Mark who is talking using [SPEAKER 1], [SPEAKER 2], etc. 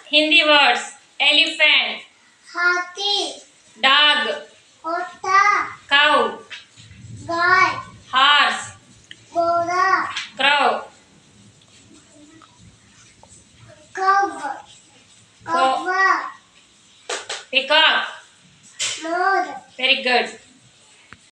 [SPEAKER 1] Hindi words. Elephant.
[SPEAKER 2] Hathi.
[SPEAKER 1] Dog.
[SPEAKER 2] Otta.
[SPEAKER 1] Cow.
[SPEAKER 2] Guy.
[SPEAKER 1] Horse.
[SPEAKER 2] Gora.
[SPEAKER 1] Crow.
[SPEAKER 2] Cow. Cobra.
[SPEAKER 1] Peacock.
[SPEAKER 2] Mood.
[SPEAKER 1] Very good.